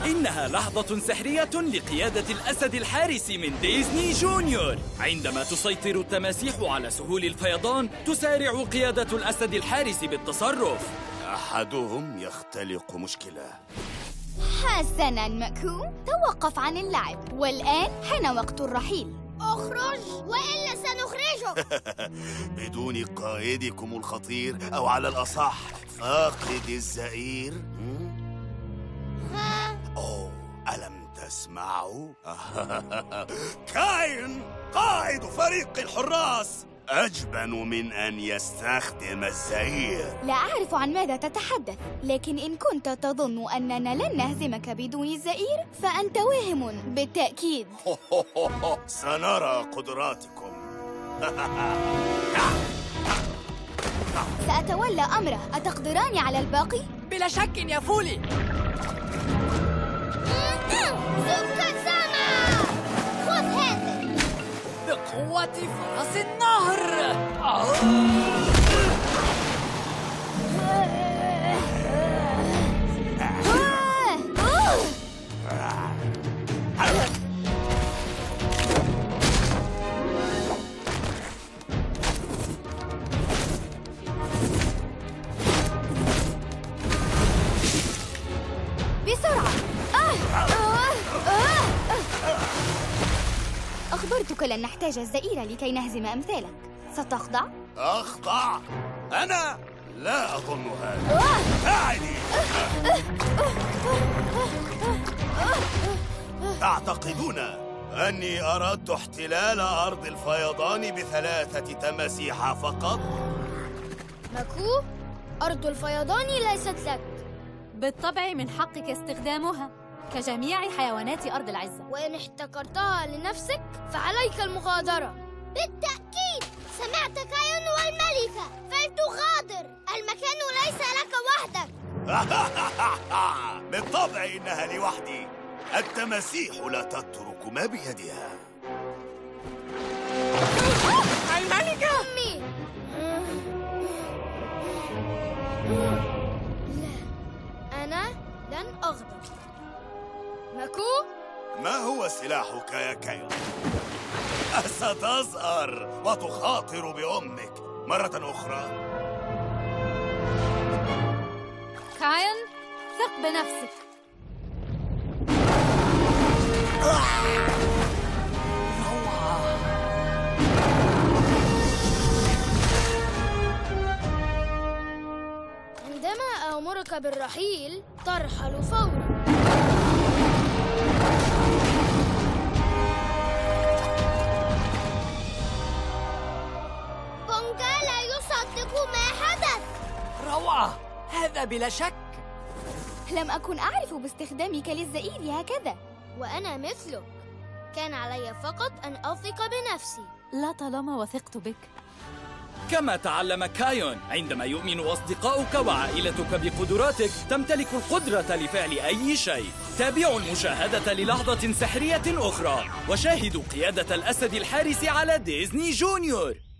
إنها لحظة سحرية لقيادة الأسد الحارس من ديزني جونيور. عندما تسيطر التماسيح على سهول الفيضان، تسارع قيادة الأسد الحارس بالتصرف. أحدهم يختلق مشكلة. حسناً ماكو، توقف عن اللعب، والآن حان وقت الرحيل. اخرج وإلا سنخرجك. بدون قائدكم الخطير، أو على الأصح فاقد الزئير. أوه، ألم تسمعوا؟ كاين قائد فريق الحراس أجبن من أن يستخدم الزئير. لا أعرف عن ماذا تتحدث، لكن إن كنت تظن أننا لن نهزمك بدون الزئير فأنت واهم بالتأكيد. سنرى قدراتكم. سأتولى أمره، أتقدران على الباقي؟ بلا شك يا فولي. خذ هذا بقوة فرس النهر. بسرعة. أخبرتك لن نحتاج الزئير لكي نهزم أمثالك. ستخضع؟ أخضع؟ أنا؟ لا أظن هذا. دعني. تعتقدون أني أردت احتلال أرض الفيضان ب3 تماسيح فقط؟ ماكو، أرض الفيضان ليست لك. بالطبع من حقك استخدامها كجميع حيوانات أرض العزة، وإن احتكرتها لنفسك فعليك المغادرة. بالتأكيد سمعت كايون والملكة، فلتغادر، المكان ليس لك وحدك. بالطبع إنها لوحدي. التماسيح لا تترك ما بيدها. الملكة! أمي! لا، أنا لن أغضب. ماكو؟ ما هو سلاحك يا كايون؟ ستزأر وتخاطر بأمك مرة أخرى. كاين، ثق بنفسك. عندما أمرك بالرحيل ترحل فورا. بونغا لا يصدق ما حدث. روعة، هذا بلا شك. لم أكن أعرف باستخدامك للزئير هكذا. وأنا مثلك، كان علي فقط أن أثق بنفسي. لا طالما وثقت بك. كما تعلم كايون، عندما يؤمن أصدقاؤك وعائلتك بقدراتك تمتلك القدرة لفعل أي شيء. تابعوا المشاهدة للحظة سحرية أخرى وشاهدوا قيادة الأسد الحارس على ديزني جونيور.